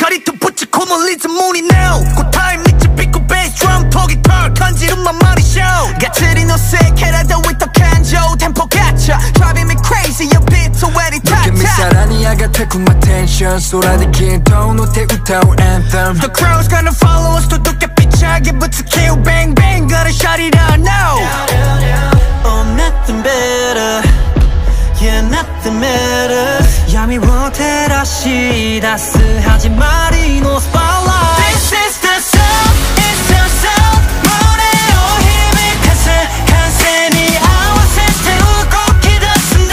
자리 또 붙이고 멀리지 문이 now 고타임 니치 삐꾸 베이스 드럼 포기 털 간지rum만 말이 show 가츠리 no 새캐라도 with the kanjo 템포 갇혀 driving me crazy your beat so ready Look at me 사랑이 I got take my attention 쏟아내긴 톤 못해 웃다운 anthem The crowd's gonna follow us 또 두께 삐차게 붙여 kill bang bang gotta shut it out now Oh nothing better Yeah nothing matters 야미 못해라 시 다스하지 말이 no spotlight This is the sound it's the sound 무대로 힘이 가득한 셈이 아와 시스템 웃고 기다린다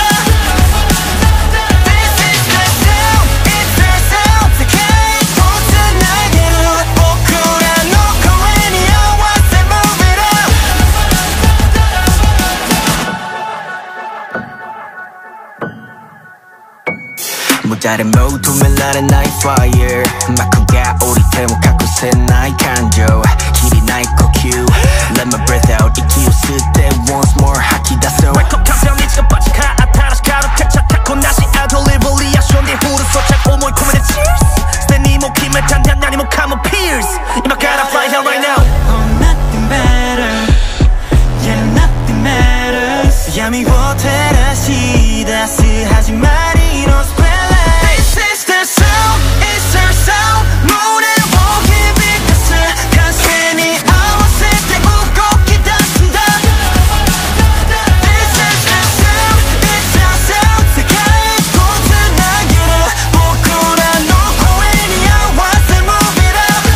This is the sound it's the sound 세계의 모든 날개를 포크라 놓고 any hour say move it up 무다른 모두면 나는 나의 fire 막고가 우리 태워 갖고 새 나의 감정 길이 나의呼吸 Let my breath out 이 기웃을 때 once more 하키다 so Wake up 감정 미치고 빠지카 아타라시 가득해 차 타고 다시 I deliver 리액션 뒤 후를 쏟아 오모이 코미디 cheers 스탠이 목힘을 단단 나니 목함은 pierce 이마 gotta fly here right now Oh nothing better Yeah nothing matters 야미 못해라 시 다스하지 말이 no spotlight This is the sound, it's the sound 무대로 힘이 가득한 셈이 아와 시스템 웃고 기다린다 This is the sound, it's the sound 세계의 모든 날개를 포크라 놓고 any hour say move it up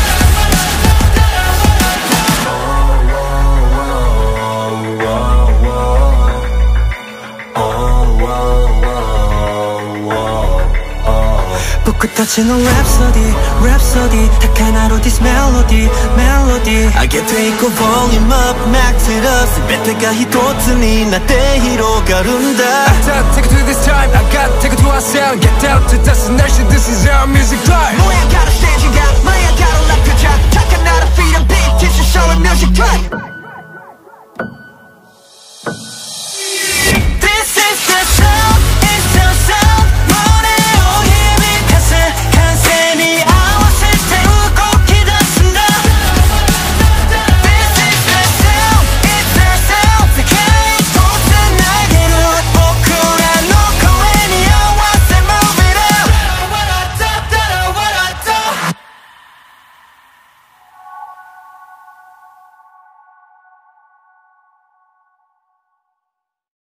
붓고 터치는 rhapsody rhapsody 딱 하나로 this melody melody I get to equal volume up max it up全てが一つになって広がるんだ I gotta take it to this time I gotta take it to our sound Get down to destination This is our music drive 너야 가로 스테이지가 너야 가로 라표자 착한 나라 feed and beat This is our music drive